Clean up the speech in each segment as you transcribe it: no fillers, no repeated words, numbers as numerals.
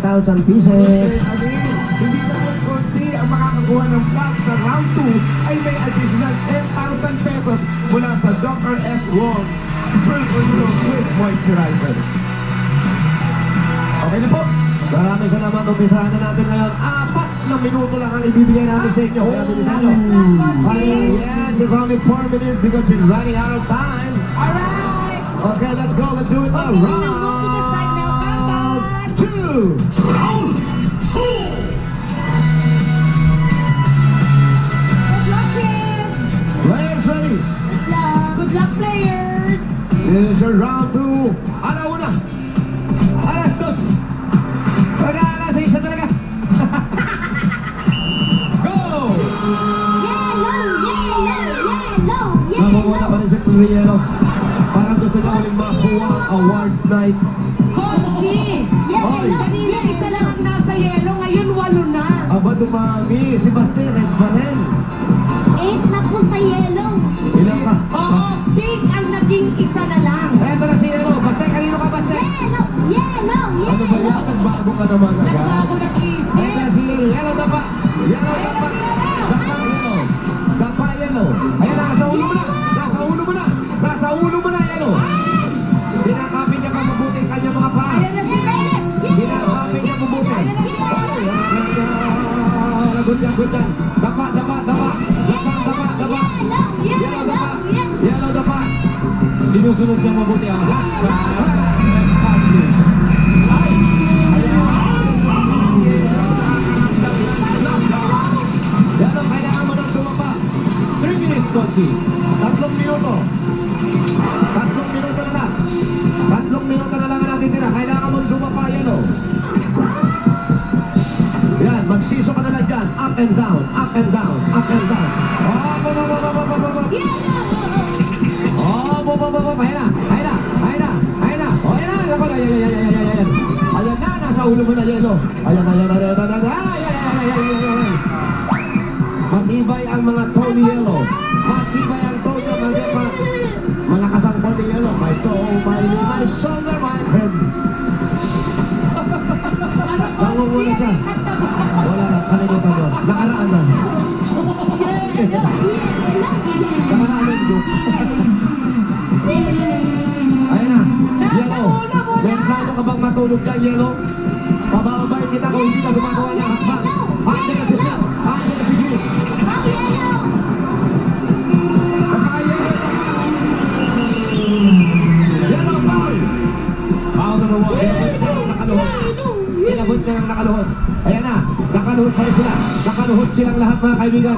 10,000 pieces. Hindi naman konsi ang makakakuha ng flag sa round 2 ay may additional 10,000 pesos mula sa Dr. S. Wong's Silver Silk with Moisturizer. Okay na po. Maraming salamat. Umpisahan na natin ngayon. 4 na minuto lang ang ibibigay natin sa inyo. Kaya bilisan nyo. Yes, it's only 4 minutes because it's running out of time. Alright. Okay, let's go. Let's do it now. Okay, now move to the side now. Round 2. Round 2. Good luck, kids. Players ready. Good luck. Good luck, players. This is your round 2. Alauna. Alas 2. Pag-aalas, isa talaga. Go! Namumuna pa rin si Yellow. Parang gusto niya uling makuha ang award night. Konsi! Kanina isa lang ang nasa yellow, ngayon 8 na. Aba, dumami. Si Basti, red pa rin. 8 na po sa yellow. Ilan ka? Oo, pink ang naging isa na lang. Eto na si Yellow. Basti, kanino ka, Basti? Yellow! Ano ba yan? Nagbago ka naman agad. Nagbago ng isip. Eto na si Yellow. Yellow dapa. Yellow dapa. Dapa Yellow. Dapa Yellow. Ayan na, nasa ulo mo na. Nasa ulo mo na. Nasa ulo mo na, Yellow. Pinakapit niya pa mabuti ang kanyang mga paa. Ayan na sila. Pinakapit niya mabuti. Good yan, good yan. Dapa, dapa, dapa. Dapa, dapa, dapa. Yellow dapa. Yellow dapa. Sinusunod niya mabuti ang last Yellow, kailangan mo nang tumapa. 3 minutes, Konsi. 3 minuto. 3 minuto na lang. 3 minuto na lang ang natitira. Kailangan mo tumapa, Yellow. Yan, magsiso ka na lang dyan. Up and down, up and down, up and down. Ayan na, ayan na, ayan na, ayan na. O, ayan na, ayan na, nasa ulo mo na, Yellow. Ayan, ayan, ayan, ayan, ayan. Matibay ang mga toe ni Yellow. Matibay ang toe niya, malakas ang toe ni Yellow. My toe, my shoulder, my head. Tango muna siya. Wala na, kalimutan mo. Nakaraan na. Nakaraan na, Duke. Ayan na, Yellow. Mentrado ka bang matulog dyan, Yellow? Pabababayin kita kung hindi ka gumagawa niya hakbang. Andiyan na si Phil. Andiyan na si Phil. Yellow foul. Foul number 1. Inabot niya ng nakaluhod. Ayan na, nakaluhod pa rin sila. Nakaluhod silang lahat, mga kaibigan.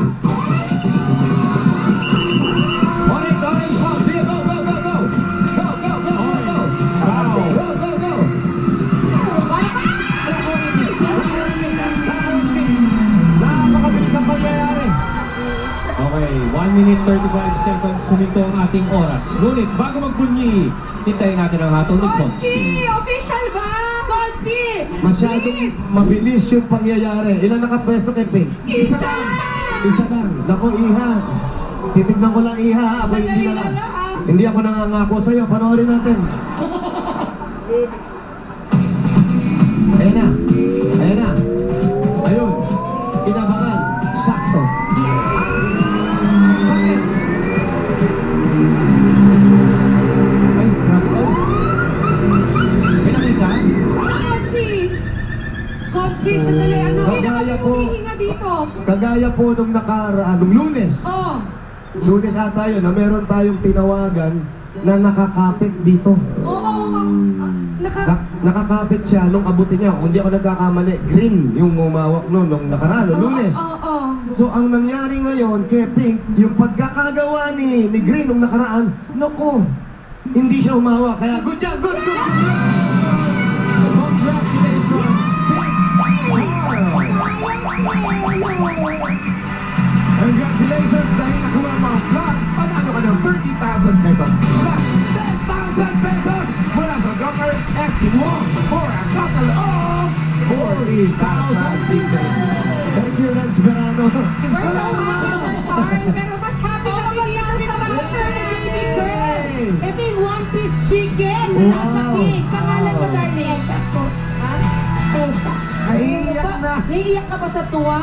Orange, orange foul. Sige, go, go, go, go. Go, go, go, go, go. Go, go, go. Napakabilis ang pangyayari. Okay, 1 minute 35 seconds suminto ang ating oras. Ngunit bago magbunyi, hintayin natin ang hatol ni Konsi! Konsi. Official ba? Konsi! Masyadong mabilis yung pangyayari. Ilan nakapwesto kay Pink? Isa! Isa lang. Naku, Iha. Titignan ko lang, Iha. Aba, hindi na lang. Hindi ako nangangako sa'yo. Panoorin natin. Ayan na. Ayan na. Ayun. Inabangan. Sakto. Bakit? Ay, grabe. May nakita? Konsi! Konsi, sandali. Ano? Kagaya po. Humihinga dito. Kagaya po nung nakaraan, nung Lunes. Oh. Lunes ata yun, na meron tayong tinawagan na nakakapit dito. Oo. Nakakapit siya nung abutin niya. Kung hindi ako nagkakamali, green yung umawak noon nung nakaraan, nung Lunes. Oo. So ang nangyari ngayon kay Pink, yung pagkakagawa ni Green nung nakaraan, naku, hindi siya umawak. Kaya good job, good, good, good. Congratulations, Congratulations dahil nakuha mo ang flag. Panalo ka ng 30,000 pesos plus 10,000 pesos mula sa Dr. S. Wong for a total of 40,000 pieces. Thank you, Lance Verano. We're so happy, Carl. Pero mas happy kami dito sa voucher na baby girl. Ito yung one-piece chicken na nasa pink. Pangalan mo, darling? Elsa. na. Naiiyak ka ba sa tuwa?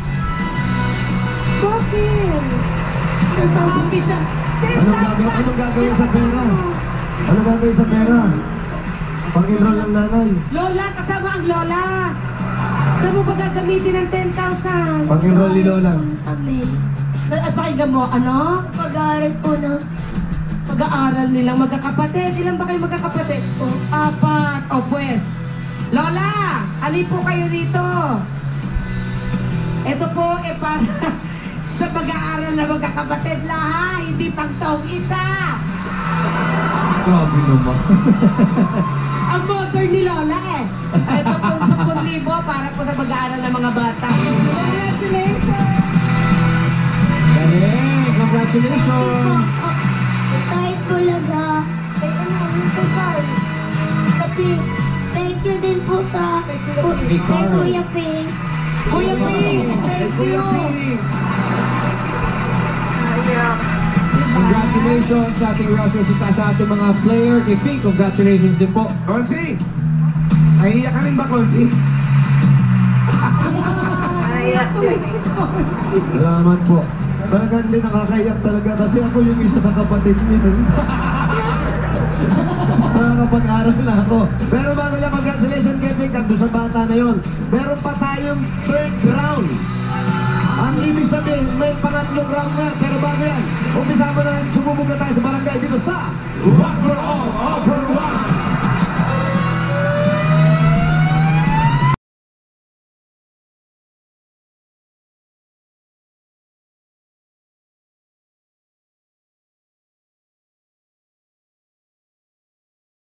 Bakit? 10,000. Happy siya. Anong gagawin sa pera? Anong gagawin sa pera? Pag-enroll ng nanay. Lola, kasama ang Lola. Saan mo ba gagamitin ng 10,000? Pag-enroll ni Lola. Kami. Pakinggan mo, ano? Pag-aaral po na. Pag-aaral nilang magkakapatid. Ilan ba kayo magkakapatid? Po. 4. O pues. Lola, alin po kayo rito? Ito po, para sa pag-aaral na magkakapatid lahat. Hindi pang taong isa. Grabe naman. Ang modern ni Lola eh. Ito po 10,000 para po sa pag-aaral ng mga bata. Congratulations! Galing! Congratulations! Kahit Bulaga. Ay, ano? Yung card. Tapi, Thank you din po sa Kay kay Kuya Ping. Kuya Ping, thank Kuya you! Ping. Congratulations sa ating Rush Rosita, sa ating mga player. Kay Pink, congratulations din po. Konsi! Nahihiyak ka rin ba, Konsi? Salamat po. Talagang hindi nakakaiyak talaga kasi ako yung isa sa kapatid niya. Nakakapag-aral na ako. Pero bago yan, congratulations kay Pink at doon sa bata na yon. Meron pa tayong third round. Ang ibig sabihin, may pangatlong round na. Pero bago yan, umpisa mo na, sumubog na tayo sa barangay dito sa One for all for